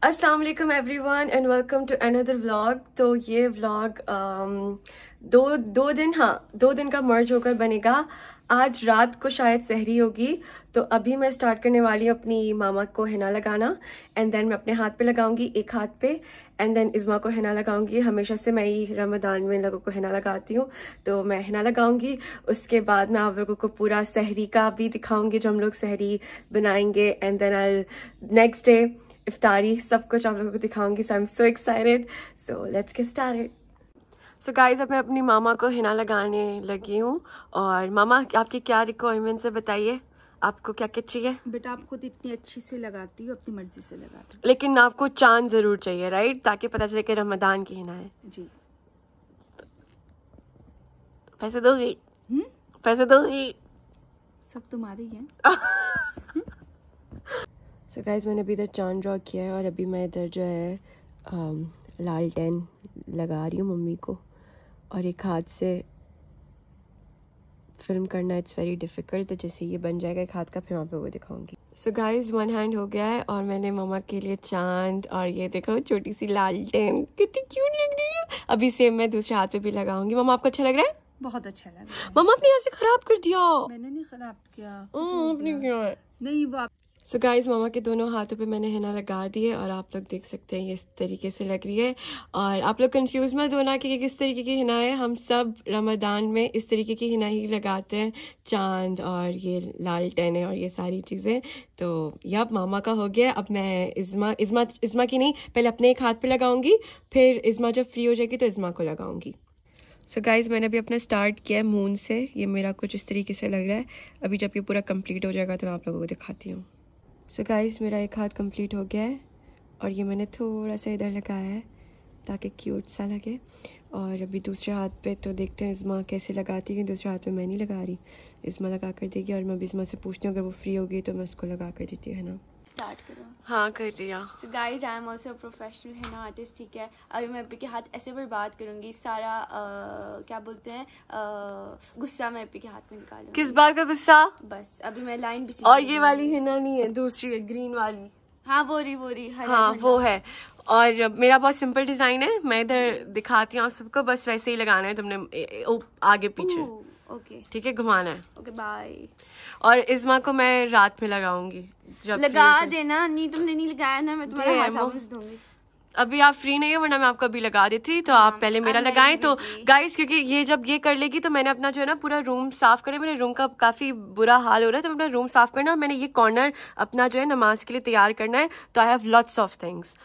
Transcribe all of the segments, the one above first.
अस्सलाम वालेकुम everyone and welcome to another vlog. तो ये व्लॉग दो दिन का मर्ज होकर बनेगा। आज रात को शायद सहरी होगी, तो अभी मैं स्टार्ट करने वाली हूँ अपनी मामा को हिना लगाना। एंड देन मैं अपने हाथ पे लगाऊंगी, एक हाथ पे, एंड देन इज़्मा को हिना लगाऊंगी। हमेशा से मैं ही रमदान में लोगों को हिना लगाती हूँ, तो मैं हिना लगाऊंगी। उसके बाद मैं आप लोगों को पूरा सहरी का भी दिखाऊंगी, जो हम लोग सहरी बनाएंगे। And then I next day इफ्तारी, सब कुछ आप लोगों को दिखाऊंगी। So I am so excited, so let's get started. So guys, अब मैं अपनी मामा को हिना लगाने लगी हूँ। और मामा, आपकी क्या रिक्वायरमेंट्स है, बताइए आपको क्या क्या चाहिए। बेटा, आप खुद इतनी अच्छी से लगाती हो, अपनी मर्जी से लगाती हो, लेकिन आपको चांद जरूर चाहिए, राइट, ताकि पता चले कि रमदान की हिना है। जी। पैसे दोगी? पैसे दोगी? सब तुम्हारी है। सो गाइज, मैंने अभी इधर चांद ड्रॉ किया है और अभी मैं इधर जो है लालटेन लगा रही हूँ मम्मी को। और एक हाथ से फिल्म करना इट्स वेरी डिफ़िकल्ट, तो जैसे ये बन जाएगा एक हाथ का, फिर मैं आप लोगों को दिखाऊंगी। सो गाइज, वन हैंड हो गया है और मैंने मम्मा के लिए चांद, और ये देखो छोटी सी लालटेन, कितनी क्यूट लग रही है। अभी सेम मैं दूसरे हाथ पे भी लगाऊंगी। मम्मा, आपको अच्छा लग रहा है? बहुत अच्छा लग रहा है। मम्मा, अपने यहाँ से खराब कर दिया। मैंने नहीं खराब किया, आपने किया है। नहीं वो सो गाइज, मामा के दोनों हाथों पे मैंने हिना लगा दी है और आप लोग देख सकते हैं ये इस तरीके से लग रही है। और आप लोग कंफ्यूज मत होना कि किस तरीके की हिना है। हम सब रमदान में इस तरीके की हिना ही लगाते हैं, चांद और ये लालटेन और ये सारी चीज़ें। तो यह मामा का हो गया। अब मैं इज़्मा की नहीं, पहले अपने एक हाथ पे लगाऊंगी, फिर इज़्मा जब फ्री हो जाएगी तो इज़्मा को लगाऊंगी। सो गाइज, मैंने अभी अपना स्टार्ट किया है मून से। ये मेरा कुछ इस तरीके से लग रहा है। अभी जब ये पूरा कंप्लीट हो जाएगा तो मैं आप लोगों को दिखाती हूँ। सो गाइस, मेरा एक हाथ कंप्लीट हो गया है और ये मैंने थोड़ा सा इधर लगाया है ताकि क्यूट सा लगे। और अभी दूसरे हाथ पे तो देखते हैं इज़्मा कैसे लगाती है। दूसरे हाथ पे मैं नहीं लगा रही, इज़्मा लगा कर देगी। और मैं अभी इज़्मा से पूछती हूँ, अगर वो फ्री होगी तो मैं उसको लगा कर देती हूँ, है ना। स्टार्ट करो। हाँ, कर दिया। So guys, I am also a professional henna artist, ठीक है। अभी मैं एपी के हाथ ऐसे बर्बाद करूंगी, सारा क्या बोलते हैं गुस्सा मैं एपी के हाथ में निकालूंगी। किस बात का गुस्सा? बस अभी मैं लाइन भी और ये वाली हिना नहीं है, दूसरी है, ग्रीन वाली। हाँ, वो रही हाँ, वो है। और मेरा बहुत सिंपल डिजाइन है, मैं इधर दिखाती हूँ सबको, बस वैसे ही लगाना है तुमने, आगे पीछे। ओके, ठीक है, घुमाना है। Okay, bye. और इज़्मा को मैं रात में लगाऊंगी, जब लगा देना। नहीं, तुमने नहीं लगाया ना, मैं तुम्हारा हाथ साबुन से धोऊंगी। अभी आप फ्री नहीं हो, वरना मैं आपको अभी लगा देती। तो आप पहले मेरा लगाएं। तो गाइस, क्योंकि ये जब ये कर लेगी तो मैंने अपना जो है ना पूरा रूम साफ करे। मेरे रूम का काफी बुरा हाल हो रहा है, तो अपना रूम साफ करना है। और मैंने ये कॉर्नर अपना जो है नमाज के लिए तैयार करना है। तो I have lots of things.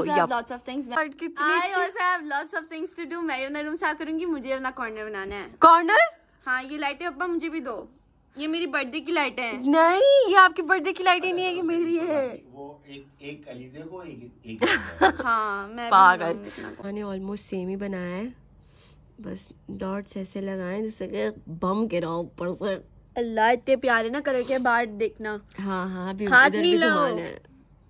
मैं अपना रूम साफ करूंगी, मुझे अपना कॉर्नर बनाना है। कॉर्नर? हाँ, ये लाइटें अब्बा मुझे भी दो। ये मेरी बर्थडे की लाइटें हैं। नहीं, ये आपकी बर्थडे की लाइट ही नहीं है, ये मेरी है। वो एक अलीज़े को एक हाँ, मैं पागल। मैंने ऑलमोस्ट सेम ही बनाया है, बस डॉट्स ऐसे लगाए जिससे कि बम गिरा ऊपर से। अल्लाह, इतने प्यारे ना कलर के बाहर देखना। हाँ, अभी हाथ इधर नहीं भी लो। घुमाना है।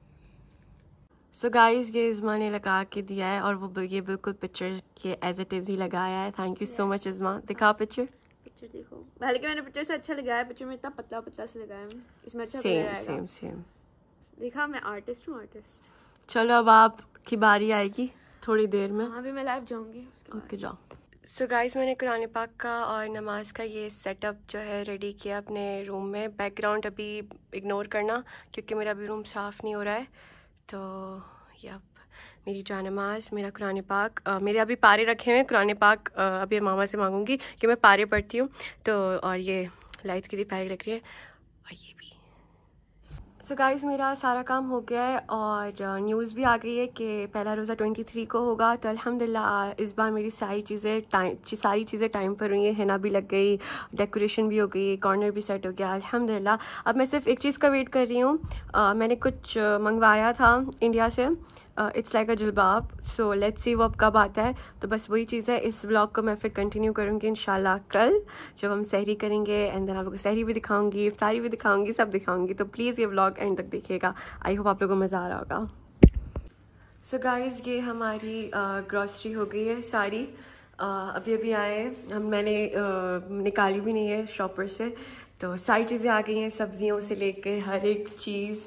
सो गाइस, ये इज़्मा ने लगा के दिया है और वो ये बिल्कुल पिक्चर के एज इट इज़ ही लगाया है। Thank you so much Izma. दिखाओ पिक्चर देखो। हालांकि मैंने पिक्चर से अच्छा लगाया, पिक्चर में इतना पतला पतला से लगाया है, इसमें अच्छा सेम कलर आएगा। सेम। देखा, मैं आर्टिस्ट हूँ, आर्टिस्ट। चलो, अब आपकी बारी आएगी थोड़ी देर में। हाँ, भी मैं लाइव जाऊंगी उसके बाद। ओके, जाओ। सो गाइस, मैंने कुरान पाक का और नमाज का ये सेटअप जो है रेडी किया अपने रूम में। बैकग्राउंड अभी इग्नोर करना क्योंकि मेरा अभी रूम साफ़ नहीं हो रहा है। तो यप, मेरी जानमाज, मेरा कुरान पाक, मेरे अभी पारे रखे हुए हैं। कुरान पाक अभी मामा से मांगूंगी कि मैं पारे पढ़ती हूँ। तो और ये लाइट कितनी प्यारी लग रही है, और ये भी। सो गाइस, मेरा सारा काम हो गया है और न्यूज़ भी आ गई है कि पहला रोज़ा 23 को होगा। तो अल्हम्दुलिल्लाह इस बार मेरी सारी चीज़ें टाइम पर हुई हैं। हिना भी लग गई, डेकोरेशन भी हो गई, कॉर्नर भी सेट हो गया, अल्हम्दुलिल्लाह। अब मैं सिर्फ एक चीज़ का वेट कर रही हूँ। मैंने कुछ मंगवाया था इंडिया से, इट्स लाइक अ जल्बाब। सो लेट्स सी वो अब कब आता है। तो बस वही चीज़ है। इस व्लॉग को मैं फिर कंटिन्यू करूँगी इंशाल्लाह कल, जब हम सहरी करेंगे। एंड देन आप लोगों को सहरी भी दिखाऊंगी, इफ्तारी भी दिखाऊंगी, सब दिखाऊंगी। तो प्लीज़ ये व्लॉग एंड तक देखिएगा। आई होप आप लोगों को मज़ा आ रहा होगा। सो गाइज़, ये हमारी ग्रॉसरी हो गई है सारी। अभी आए मैंने निकाली भी नहीं है शॉपर से। तो सारी चीज़ें आ गई हैं, सब्जियों से लेकर हर एक चीज़।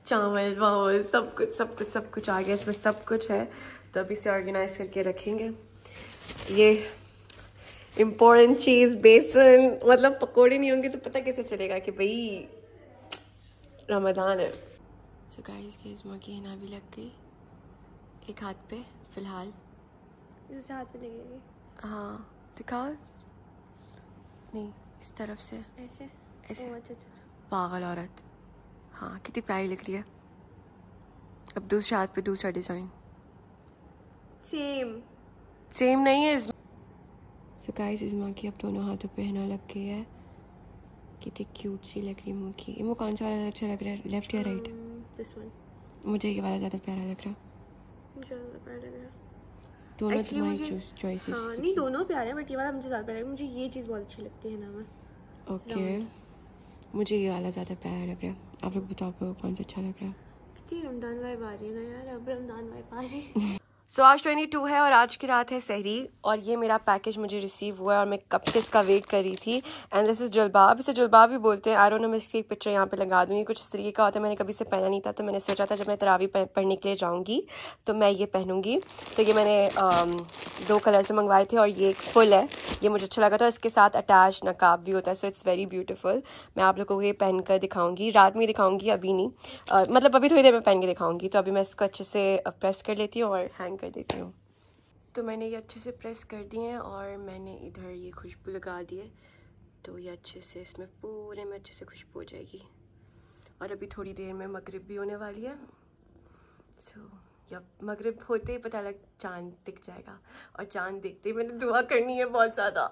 चावल वावल सब कुछ आ गया, इसमें सब कुछ है। तो अभी से ऑर्गेनाइज करके रखेंगे। ये इम्पोर्टेंट चीज़ बेसन, मतलब पकोड़े नहीं होंगे तो पता कैसे चलेगा कि भाई रमज़ान है। सो गाइस ये इस्मा की हिना भी लग गई एक हाथ पे फिलहाल। इस हाथ पे लगेगी? हाँ दिखाओ। नहीं इस तरफ से ऐसे ऐसे। अच्छा। पागल औरत। हाँ कितनी प्यारी लग रही है। अब दूसरे हाथ पे दूसरा डिज़ाइन। सेम नहीं है। सो गाइस इस्मा की अब दोनों हाथों पे हिना लग गई है। कितनी क्यूट सी लग रही है मुँह की। वो कौन सा वाला अच्छा लग रहा है, लेफ्ट या राइट? This one. मुझे ये वाला ज़्यादा प्यारा लग रहा है। मुझे ज़्यादा प्यारा लग रहा है। दोनों Actually, तुम्हारी चॉइसेस। हाँ नहीं दोनों प्यारे हैं बट ये वाला मुझे ज़्यादा प्यारा है। मुझे ये चीज़ बहुत अच्छी लगती है ना मैं। ओके मुझे ये वाला ज़्यादा प्यारा लग रहा है। आप लोग बताओ आपको कौन सा अच्छा लग रहा है? कितनी रमज़ान वाइब आ रही है ना यार, अब रमज़ान वाइब आ रही है। सो आज 22 है और आज की रात है सहरी, और ये मेरा पैकेज मुझे रिसीव हुआ है और मैं कब से इसका वेट कर रही थी। एंड दिस इज़ जुलबाब, इसे जुलबाब भी बोलते हैं। आई डोंट नो, मैं इसकी एक पिक्चर यहाँ पे लगा दूँगी। कुछ इस तरीके का होता है, मैंने कभी से पहना नहीं था तो मैंने सोचा था जब मैं तरावी पढ़ने के लिए जाऊँगी तो मैं ये पहनूँगी। तो ये मैंने 2 कलर से मंगवाए थे और ये एक फुल है, ये मुझे अच्छा लगा था। इसके साथ अटैच नकाब भी होता है, सो इट्स वेरी ब्यूटीफुल। मैं आप लोगों को ये पहन कर दिखाऊंगी, रात में दिखाऊंगी, अभी नहीं। मतलब अभी थोड़ी देर में पहन के दिखाऊंगी। तो अभी मैं इसको अच्छे से प्रेस कर लेती हूँ और हैंग कर देती हूँ। तो मैंने ये अच्छे से प्रेस कर दिए हैं और मैंने इधर ये खुशबू लगा दी है। तो ये अच्छे से इसमें पूरे में अच्छे से खुशबू हो जाएगी। और अभी थोड़ी देर में मगरिब भी होने वाली है। सो जब मगरिब होते ही पता लग चांद दिख जाएगा, और चांद देखते ही मैंने दुआ करनी है बहुत ज़्यादा।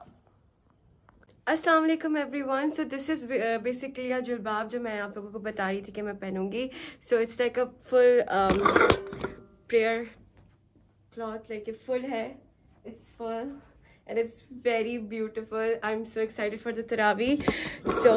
अस्सलाम वालेकुम everyone. So this is basically a जुलबाब जो मैं आप लोगों को बता रही थी कि मैं पहनूंगी। So it's like a full prayer cloth, like a full है। It's full and it's very beautiful. I am so excited for the तरावी। सो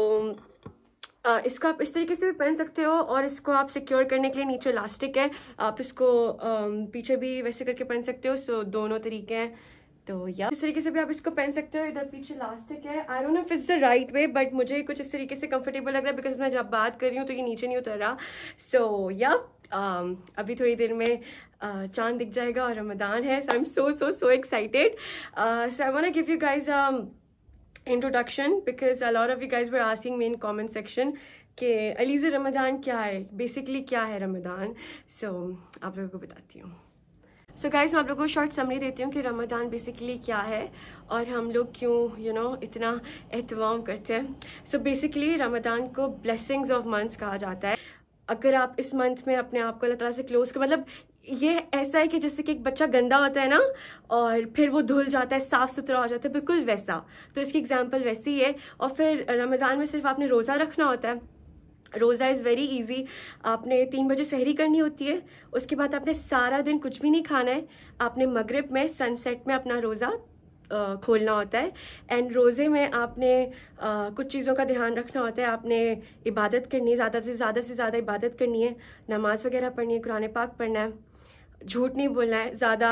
इसको आप इस तरीके से भी पहन सकते हो, और इसको आप सिक्योर करने के लिए नीचे इलास्टिक है, आप इसको पीछे भी वैसे करके पहन सकते हो। सो दोनों तरीके हैं। तो या इस तरीके से भी आप इसको पहन सकते हो। इधर पीछे इलास्टिक है। I don't know if it's the right way, but मुझे कुछ इस तरीके से कंफर्टेबल लग रहा है बिकॉज मैं जब बात कर रही हूँ तो ये नीचे नहीं उतर रहा। सो या अभी थोड़ी देर में चांद दिख जाएगा और रमज़ान है। So I am so excited. So I want to give you guys introduction because a lot of you guys were asking me in comment section कि अलीज़ा रमज़ान क्या है, बेसिकली क्या है रमज़ान। सो आप लोगों को बताती हूँ। सो गाइस मैं आप लोगों को शॉर्ट समरी देती हूँ कि रमज़ान बेसिकली क्या है और हम लोग क्यों इतना एहतमाम करते हैं। सो बेसिकली रमज़ान को ब्लेसिंग्स ऑफ मंथ्स कहा जाता है। अगर आप इस मंथ में अपने आप को अल्लाह ताला से क्लोज कर, मतलब ये ऐसा है कि जैसे कि एक बच्चा गंदा होता है ना और फिर वो धुल जाता है, साफ सुथरा हो जाता है, बिल्कुल वैसा। तो इसकी एग्जांपल वैसी ही है। और फिर रमज़ान में सिर्फ आपने रोज़ा रखना होता है। रोज़ा इज़ वेरी इजी। आपने 3 बजे सहरी करनी होती है, उसके बाद आपने सारा दिन कुछ भी नहीं खाना है। आपने मगरिब में सनसेट में अपना रोज़ा खोलना होता है। एंड रोज़े में आपने कुछ चीज़ों का ध्यान रखना होता है। आपने इबादत करनी है, ज़्यादा से ज़्यादा इबादत करनी है, नमाज़ वगैरह पढ़नी है, कुरान पाक पढ़ना है, झूठ नहीं बोलना है, ज़्यादा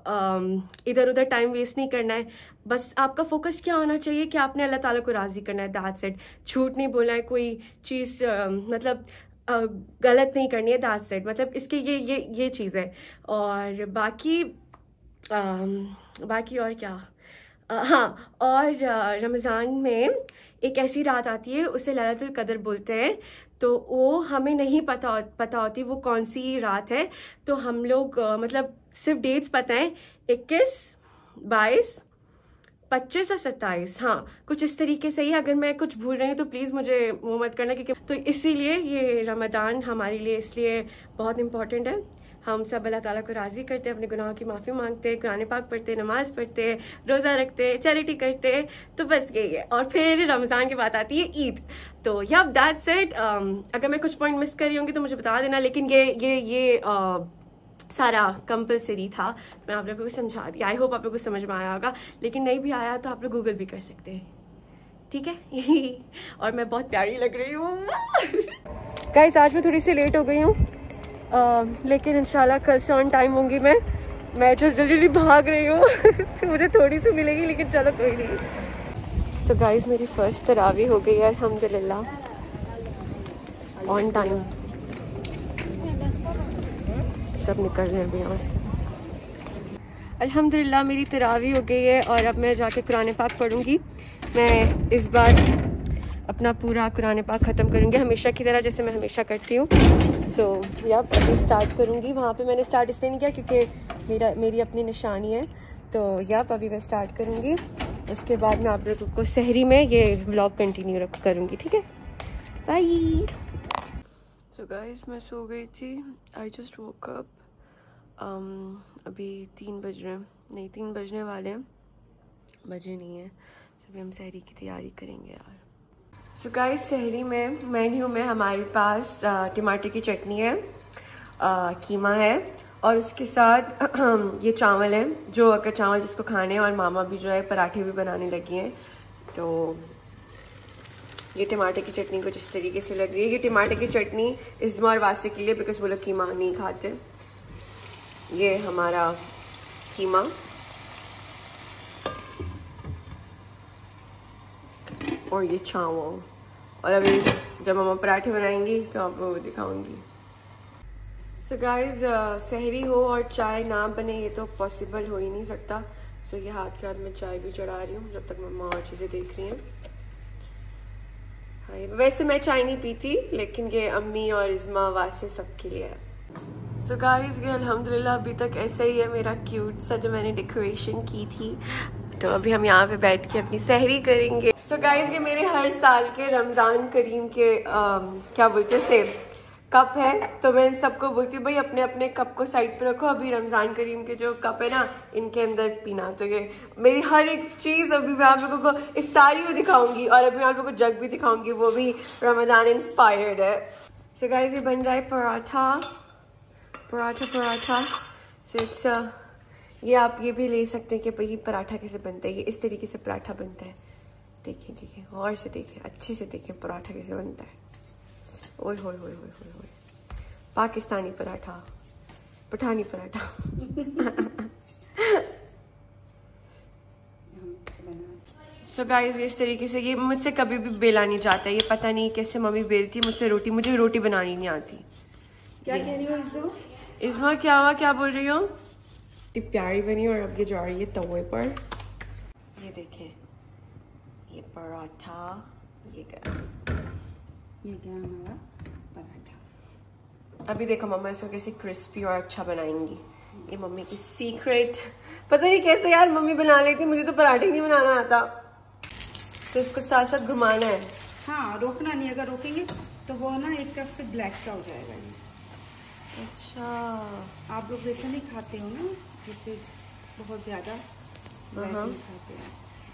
इधर उधर टाइम वेस्ट नहीं करना है। बस आपका फोकस क्या होना चाहिए कि आपने अल्लाह ताला को राज़ी करना है, दैट्स इट। झूठ नहीं बोलना है, कोई चीज़ मतलब गलत नहीं करनी है, दैट्स इट। मतलब इसके ये चीज़ है। और बाकी और क्या, हाँ, और रमज़ान में एक ऐसी रात आती है, उसे लैलतुल कदर बोलते हैं। तो वो हमें नहीं पता होती वो कौन सी रात है। तो हम लोग मतलब सिर्फ डेट्स पता है, 21, 22, 25 और 27, हाँ कुछ इस तरीके से ही। अगर मैं कुछ भूल रही हूँ तो प्लीज़ मुझे वो मत करना, क्योंकि तो इसीलिए ये रमज़ान हमारे लिए इसलिए बहुत इम्पॉर्टेंट है। हम सब अल्लाह ताला को राज़ी करते हैं, अपने गुनाहों की माफ़ी मांगते हैं, कुरान पाक पढ़ते हैं, नमाज़ पढ़ते हैं, रोज़ा रखते हैं, चैरिटी करते हैं। तो बस यही है। और फिर रमज़ान के बाद आती है ईद। तो यप दैट्स इट। अगर मैं कुछ पॉइंट मिस कर रही होंगी तो मुझे बता देना, लेकिन ये सारा कंपलसरी था, मैं आप लोगों को समझा दिया। आई होप आप लोगों को समझ में आया होगा, लेकिन नहीं भी आया तो आप लोग गूगल भी कर सकते हैं, ठीक है। और मैं बहुत प्यारी लग रही हूँ। गाइस आज मैं थोड़ी सी लेट हो गई हूँ, लेकिन इंशाल्लाह कल से ऑन टाइम होंगी। मैं जो जल्दी भाग रही हूँ मुझे थोड़ी सी मिलेगी, लेकिन चलो कोई नहीं। सो गाइस मेरी फर्स्ट तरावी हो गई है अल्हम्दुलिल्लाह, ऑन टाइम। सब निकल रहे हैं अभी यहाँ से। अल्हम्दुलिल्लाह मेरी तरावी हो गई है और अब मैं जाके कुरान पाक पढ़ूँगी। मैं इस बार अपना पूरा कुरान पाक ख़त्म करूँगी हमेशा की तरह, जैसे मैं हमेशा करती हूँ। सो या अभी स्टार्ट करूँगी। वहाँ पे मैंने स्टार्ट इसलिए नहीं किया क्योंकि मेरी अपनी निशानी है। तो या अभी मैं स्टार्ट करूँगी, उसके बाद मैं आप लोगों को सहरी में ये व्लॉग कंटिन्यू करूँगी, ठीक है। बाय। सो गाइस मैं सो गई थी। I just woke up. अभी 3 बज रहे हैं, नहीं 3 बजने वाले हैं, बजे नहीं है। तो अभी हम सहरी की तैयारी करेंगे यार। सो गाइस सहरी में मेन्यू में हमारे पास टमाटर की चटनी है, कीमा है और उसके साथ ये चावल है, जो अगर चावल जिसको खाने हैं, और मामा भी जो है पराठे भी बनाने लगी हैं। तो ये टमाटर की चटनी कुछ इस तरीके से लग रही है। ये टमाटर की चटनी इज़्मा और वासे के लिए, बिकॉज वो लोग कीमा नहीं खाते। ये हमारा कीमा और ये चावल, और अभी जब मम्मा पराठे बनाएंगी तो आप लोगों को दिखाऊंगी। सो गाइस सहरी हो और चाय ना बने ये तो पॉसिबल हो ही नहीं सकता। सो ये हाथ के हाथ में चाय भी चढ़ा रही हूँ जब तक मम्मा और चीज़ें देख रही हैं। हाँ, वैसे मैं चाय नहीं पीती, लेकिन ये अम्मी और इज़्मा वासे सबके लिए है। सो गाइस ये अल्हम्दुलिल्लाह अभी तक ऐसा ही है मेरा क्यूट सा जो मैंने डेकोरेशन की थी। तो अभी हम यहाँ पे बैठ के अपनी सहरी करेंगे। सो गाइस ये मेरे हर साल के रमज़ान करीम के क्या बोलते से कप है। तो मैं इन सबको बोलती हूँ भाई अपने अपने कप को साइड पे रखो, अभी रमज़ान करीम के जो कप है ना इनके अंदर पीना। तो ये मेरी हर एक चीज़ अभी मैं आप लोगों को इफ्तारी में दिखाऊंगी, और अभी मैं आप लोगों को जग भी दिखाऊंगी, वो भी रमज़ान इंस्पायर्ड है। सो गाइस ये बन रहा है पराठा। सो ये आप ये भी ले सकते हैं कि भाई पराठा कैसे बनता है। ये इस तरीके से पराठा बनता है। देखिए और से देखिए, अच्छे से देखिए पराठा कैसे बनता है। ओए होए पाकिस्तानी पराठा, पठानी पराठा। सो गाइस इस तरीके से ये मुझसे कभी भी बेला नहीं जाता है। ये पता नहीं कैसे मम्मी बेलती है मुझसे रोटी, मुझे रोटी बनानी नहीं आती। क्या कह रही हो इज़्मा? क्या हुआ, क्या बोल रही हो? इतनी प्यारी बनी और अब ये जा रही है तवे पर। ये देखें ये पराठा, ये क्या हमारा पराठा। अभी देखो मम्मा इसको कैसे क्रिस्पी और अच्छा बनाएंगी। ये मम्मी की सीक्रेट, पता नहीं कैसे यार मम्मी बना लेती, मुझे तो पराठे नहीं बनाना आता। तो इसको साथ साथ घुमाना है। हाँ रोकना नहीं, अगर रोकेंगे तो वो ना एक तरफ से ब्लैक सा हो जाएगा ये। अच्छा आप लोग वैसा नहीं खाते हो ना, जिससे बहुत ज्यादा ब्लैक नहीं खाते हैं।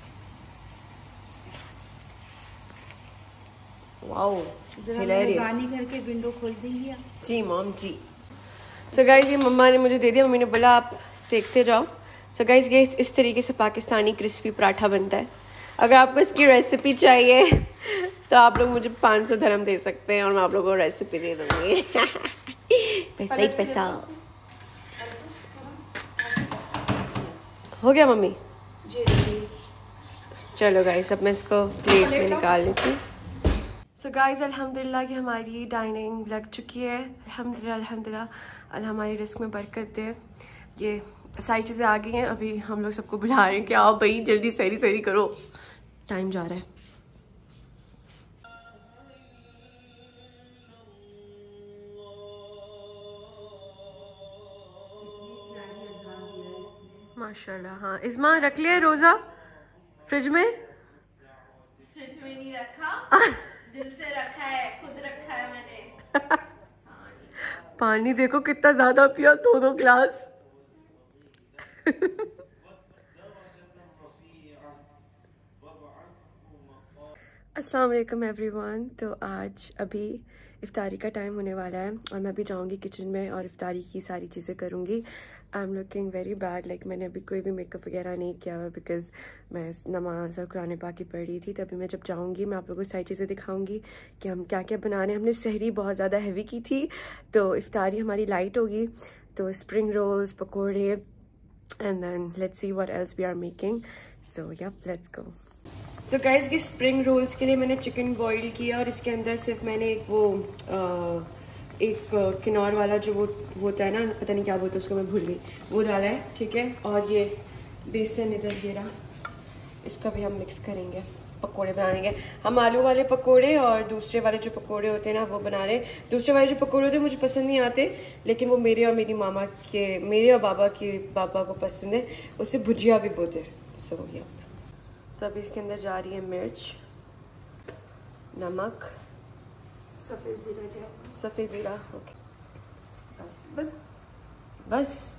वाओ मेहरबानी करके विंडो खोल देंगी जी मॉम जी। सो गाइस ये मम्मा ने मुझे दे दिया, मम्मी ने बोला आप सेकते जाओ। सो गाइस ये इस तरीके से पाकिस्तानी क्रिस्पी पराठा बनता है। अगर आपको इसकी रेसिपी चाहिए तो आप लोग मुझे 500 धर्म दे सकते हैं और मैं आप लोगों को रेसिपी दे दूँगी। पैसा ही पैसा। हो गया मम्मी? जी। चलो गाइस अब मैं इसको प्लेट में निकाल लेती हूँ। सो गाइस अल्हम्दुलिल्लाह कि हमारी डाइनिंग लग चुकी है। अल्हम्दुलिल्लाह अल्लाह हमारी रिस्क में बरकत दे। ये सारी चीज़ें आ गई हैं। अभी हम लोग सबको बुला रहे हैं कि आओ भाई जल्दी सहरी करो, टाइम जा रहा है। माशाल्लाह। हाँ इज़्मा रख लिया है रोज़ा फ्रिज में? फ्रिज में नहीं रखा, दिल से रखा है, खुद रखा है मैंने। पानी देखो कितना ज्यादा पिया, 2 ग्लास। अस्सलाम वालेकुम एवरीवन। तो आज अभी इफ्तारी का टाइम होने वाला है और मैं भी जाऊंगी किचन में और इफ्तारी की सारी चीज़ें करूंगी। I am looking very bad, like मैंने अभी कोई भी मेकअप वगैरह नहीं किया हुआ बिकॉज मैं नमाज और कुरान पाक की पढ़ रही थी। तभी मैं जब जाऊंगी मैं आप लोगों को सारी चीज़ें दिखाऊंगी कि हम क्या क्या बना रहे हैं। हमने सहरी बहुत ज़्यादा हैवी की थी तो इफ्तारी हमारी लाइट होगी। तो स्प्रिंग रोल्स, पकौड़े and then let's see what else we are making. So yup let's go. So guys की स्प्रिंग रोल्स के लिए मैंने चिकन बॉईल किया और इसके अंदर सिर्फ मैंने एक किनौर वाला जो वो होता है ना, पता नहीं क्या बोलते उसको, मैं भूल गई, वो डाला है, ठीक है। और ये बेसन इधर ये रहा, इसका भी हम मिक्स करेंगे, पकोड़े बनाएंगे हम, आलू वाले पकोड़े। और दूसरे वाले जो पकोड़े होते हैं ना वो बना रहे। दूसरे वाले जो पकोड़े होते हैं मुझे पसंद नहीं आते, लेकिन वो मेरे और मेरी मामा के, मेरे और बाबा को पसंद है, उससे भुजिया भी बोलते हैं। सो या तो अभी इसके अंदर जा रही है मिर्च, नमक, सफ़ेद ज़ीरा, ओके, बस बस।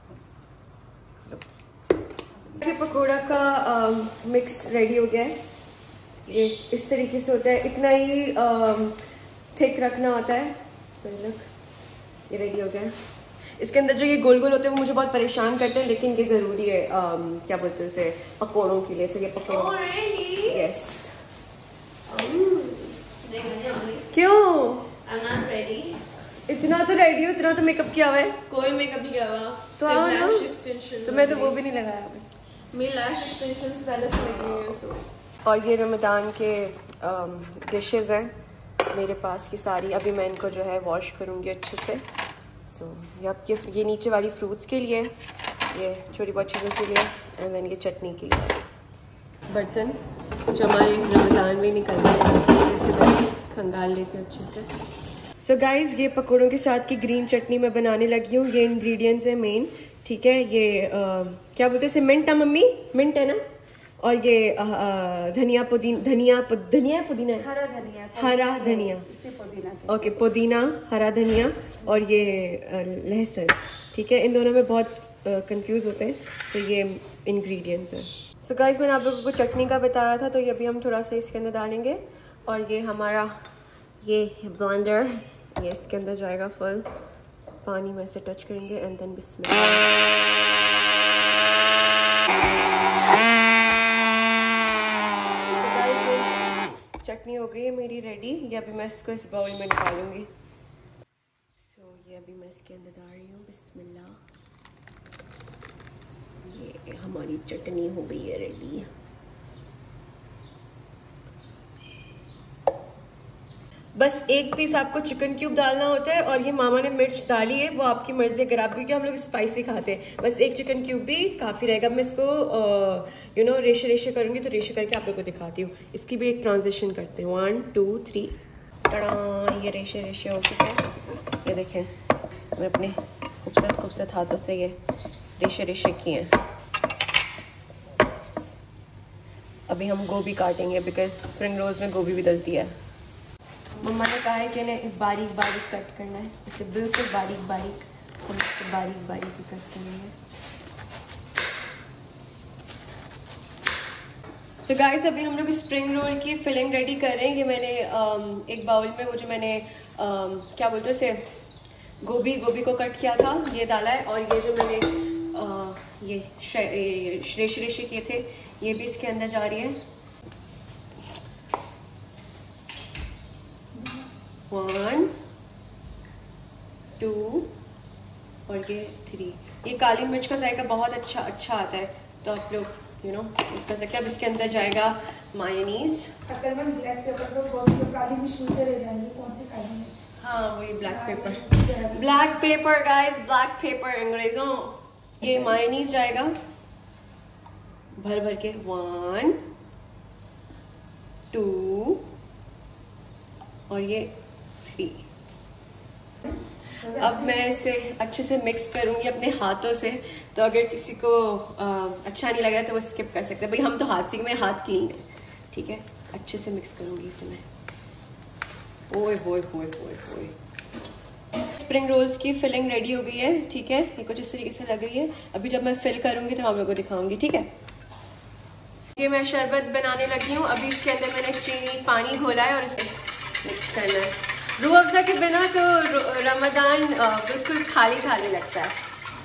ये पकोड़ा का मिक्स रेडी हो गया है। ये इस तरीके से होता है, इतना ही थिक रखना होता है। सो लुक, ये रेडी हो गया है। इसके अंदर जो ये गोल गोल होते हैं वो मुझे बहुत परेशान करते हैं, लेकिन ये ज़रूरी है क्या बोलते हैं उसे, पकोड़ों के लिए। सो ये पकोड़ा, यस। क्यों? I'm not ready. इतना तो रेडी हो, इतना तो मेकअप किया हुआ है। कोई मेकअप नहीं किया हुआ, तो आओ ना, तो मैं तो वो भी नहीं लगाया। मेरी लैश एक्सटेंशंस पहले से लगी हुई है। सो और ये रमदान के डिशेस हैं मेरे पास की सारी। अभी मैं इनको जो है वॉश करूँगी अच्छे से। सो ये नीचे वाली फ्रूट्स के लिए, ये छोटी बहुत चीज़ों के लिए, एंड देन ये चटनी के लिए। बर्तन जो हमारे रमदान में निकल गए, खंगाल लेते हैं अच्छे से। सो गाइस, ये पकौड़ों के साथ की ग्रीन चटनी मैं बनाने लगी हूँ। ये इंग्रेडिएंट्स है मेन, ठीक है। ये क्या बोलते हैं, मिंट है मम्मी, मिंट है ना। और ये धनिया पुदीना, हरा धनिया, ओके, पुदीना, हरा धनिया, और ये लहसुन, ठीक है। इन दोनों में बहुत कंफ्यूज होते हैं, तो ये इंग्रेडिएंट्स हैं। सो गाइस, मैंने आप लोगों को चटनी का बताया था, तो ये अभी हम थोड़ा सा इसके अंदर डालेंगे। और ये हमारा ये ब्लेंडर, ये इसके अंदर जाएगा फुल, पानी में से टच करेंगे, एंड देन बिस्मिल्लाह। चटनी हो गई है मेरी रेडी। ये अभी मैं इसको इस बाउल में निकालूंगी। सो ये अभी मैं इसके अंदर डाल रही हूँ, बिस्मिल्लाह। ये हमारी चटनी हो गई है रेडी। बस एक पीस आपको चिकन क्यूब डालना होता है, और ये मामा ने मिर्च डाली है, वो आपकी मर्जी, अगर आप, क्योंकि हम लोग स्पाइसी खाते हैं। बस एक चिकन क्यूब भी काफ़ी रहेगा। मैं इसको रेशे रेशे करूँगी, तो रेशे करके आप लोग को दिखाती हूँ। इसकी भी एक ट्रांजिशन करते हैं, 1 2 3, टड़ा, ये रेशे रेशे हो चुके हैं। ये देखें, मैं अपने खूबसूरत हाथों से ये रेशे रेशे किए हैं। अभी हम गोभी काटेंगे, बिकॉज स्प्रिंग रोल्स में गोभी भी डलती है। मम्मा ने कहा है कि इन्हें बारीक बारीक कट करना है, इसे बिल्कुल बारीक बारीक, हम इसको बारीक बारीक ही कट करेंगे। सो गाइस, अभी हम लोग स्प्रिंग रोल की फिलिंग रेडी कर रहे हैं। ये मैंने एक बाउल में वो जो मैंने क्या बोलते हैं उसे, गोभी को कट किया था, ये डाला है। और ये जो मैंने ये रेशे किए थे, ये भी इसके अंदर जा रही है। 1 2 और ये 3। ये काली मिर्च का जायका बहुत अच्छा आता है, तो आप लोग कर सकते हैं। अब इसके अंदर जाएगा मायोनीज। अगर मैं ब्लैक पेपर को बहुत काली मिर्च नीचे ले जाएंगे, कौन सी काली मिर्च? हाँ, वही black pepper guys, black pepper अंग्रेजों। ये मायोनीज जाएगा भर के, 1 2 और ये 3। अब मैं इसे अच्छे से मिक्स करूंगी अपने हाथों से। तो अगर किसी को अच्छा नहीं लग रहा है तो वो स्किप कर सकते हैं। भाई हम तो हाथ से, मेरे हाथ क्लीन है, ठीक है। अच्छे से मिक्स करूंगी इसे मैं। ओए होए होए होए होए। स्प्रिंग रोल्स की फिलिंग रेडी हो गई है, ठीक है। ये कुछ इस तरीके से लग रही है। अभी जब मैं फिल करूंगी तो मैं आप लोगों को दिखाऊंगी, ठीक है। ये मैं शरबत बनाने लगी हूँ। अभी इसके अंदर मैंने चीनी पानी घोला है और इसको मिक्स करना है। रूह अफ़ज़ा के बिना तो रमज़ान बिल्कुल खाली खाली लगता है।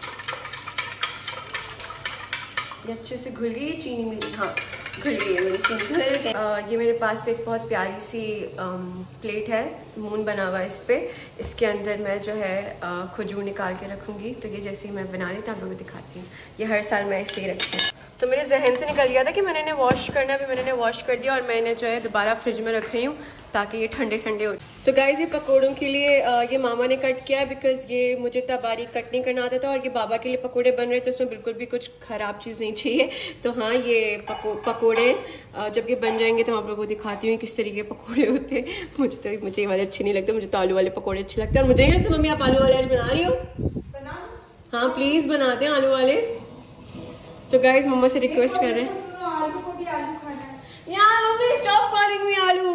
ये अच्छे से घुल गई चीनी मेरी, हाँ घुल गई है मेरी चीनी। ये मेरे पास एक बहुत प्यारी सी प्लेट है मून बना हुआ है इस पर। इसके अंदर मैं जो है खजूर निकाल के रखूँगी। तो ये जैसे ही मैं बना रही थी आप लोगों को दिखाती हूँ। ये हर साल मैं ऐसे ही रखती हूँ। तो मेरे जहन से निकल गया था कि मैंने इन्हें वॉश करना है। अभी मैंने इन्हें वॉश कर दिया और मैं इन्हें जो है दोबारा फ्रिज में रख रही हूँ ताकि ये ठंडे ठंडे हो। तो गाइस ये पकौड़ों के लिए ये मामा ने कट किया बिकॉज ये मुझे इतना बारीक कट नहीं करना आता था। और ये बाबा के लिए पकौड़े बन रहे थे, उसमें बिल्कुल भी कुछ ख़राब चीज़ नहीं चाहिए। तो हाँ, ये पकौड़े जब ये बन जाएंगे तो मैं आप लोगों को दिखाती हूँ किस तरीके के पकौड़े होते हैं। मुझे ये वाले अच्छे नहीं लगते, मुझे तो आलू वाले पकौड़े अच्छे लगते हैं। और मुझे नहीं लगता मम्मी आप आलू वाले आज बना रही हो? हाँ प्लीज़ बनाते हैं आलू वाले। तो गाइस मम्मा से रिक्वेस्ट कर रहे हैं, आलू को भी आलू खाना है। यार मम्मी स्टॉप कॉलिंग मी आलू।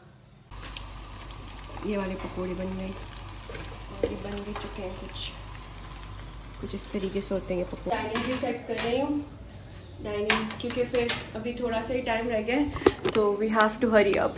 ये वाले पकोड़े बन गए और ये बन भी चुके हैं कुछ इस तरीके से होते हैं ये पकोड़े। डाइनिंग भी सेट कर रही हूँ, डाइनिंग, क्योंकि फिर अभी थोड़ा सा ही टाइम रह गया है तो we have to hurry up.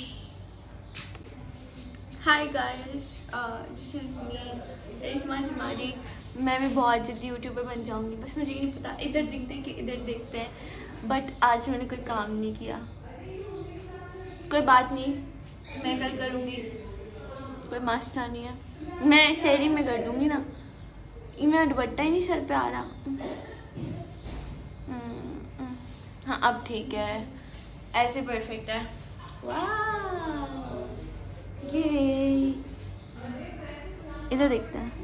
Hi guys, this is me Isma Jamali. मैं भी बहुत जल्दी यूट्यूबर बन जाऊंगी, बस मुझे ये नहीं पता इधर दिखते हैं कि इधर देखते हैं। बट आज मैंने कोई काम नहीं किया, कोई बात नहीं, मैं कल करूँगी, कोई मसला नहीं है। मैं शहरी में कर दूँगी ना, ये मेरा दुपट्टा ही नहीं सर पे आ रहा। हाँ अब ठीक है, ऐसे परफेक्ट है। वाह, ये इधर देखते हैं।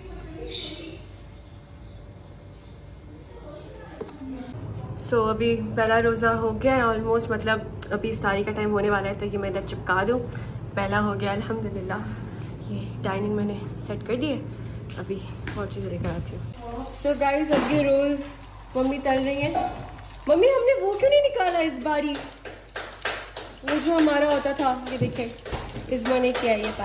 सो अभी पहला रोज़ा हो गया है ऑलमोस्ट, मतलब अभी इफ्तारी का टाइम होने वाला है। तो ये मैं इधर चिपका दूँ, पहला हो गया अल्हम्दुलिल्लाह। ये डाइनिंग मैंने सेट कर दी है, अभी और चीज़ें लेकर आती हूँ। सो गाइस अब ये रोल मम्मी तल रही है। मम्मी हमने वो क्यों नहीं निकाला इस बारी, वो जो हमारा होता था, ये देखें इस बार नहीं किया ये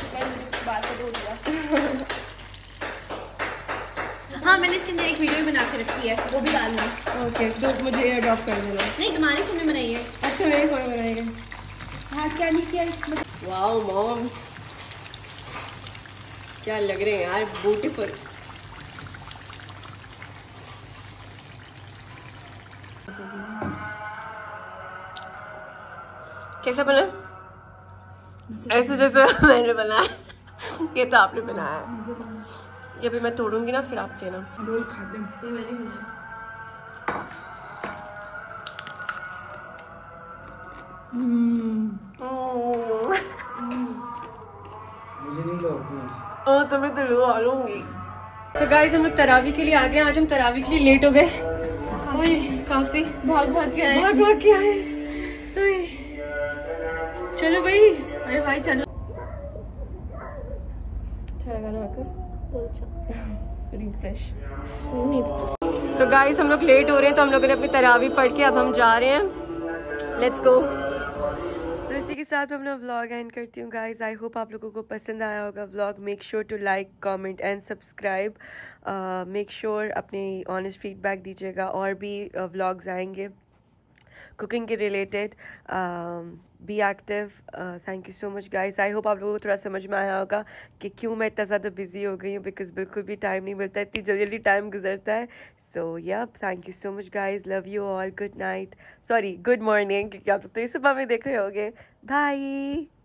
हाँ मैंने इसके अंदर एक वीडियो भी बना के रखी है, वो भी डालना। ओके तो मुझे एयर ड्रॉप कर देना। नहीं तुम्हारी फोन में बनाई है। अच्छा मेरे फोन में बनाएंगे। हाँ क्या नहीं किया इसमें? वाओ मॉम क्या लग रहे हैं यार, ब्यूटीफुल। कैसा बना? ऐसे जैसे मैंने बनाया। ये तो आपने बनाया। ये भी मैं तोड़ूंगी ना, फिर आप देना। रोल खाते हैं। ये मैंने बनाया। मुझे नहीं लो ओ तुम्हें तो लो आ लूंगी। तो गाइस हम लोग तरावी के लिए आ गए। आज हम तरावी के लिए लेट हो गए काफी, बहुत क्या है, बहुत क्या है। चलो भाई, अरे भाई चलो। अच्छा लगा ना आकर, रिफ्रेश। सो गाइस हम लोग लेट हो रहे हैं तो हम लोगों ने अपनी तरावी पढ़ के अब हम जा रहे हैं। Let's go. तो इसी के साथ मैं अपना व्लॉग एंड करती हूँ गाइस। आई होप आप लोगों को पसंद आया होगा vlog. Make sure to like, comment and subscribe. Make sure अपनी ऑनेस्ट फीडबैक दीजिएगा। और भी व्लॉग्स आएंगे कुकिंग के related. Be active. Thank you so much guys. I hope आप लोगों को थोड़ा समझ में आया होगा कि क्यों मैं इतना ज़्यादा बिजी हो गई हूँ, बिकॉज बिल्कुल भी टाइम नहीं मिलता, इतनी जल्दी टाइम गुजरता है। So yup, thank you so much guys, love you all, good night, sorry good morning, क्योंकि आप लोग तो ये सुबह में देख रहे होगे। बाय।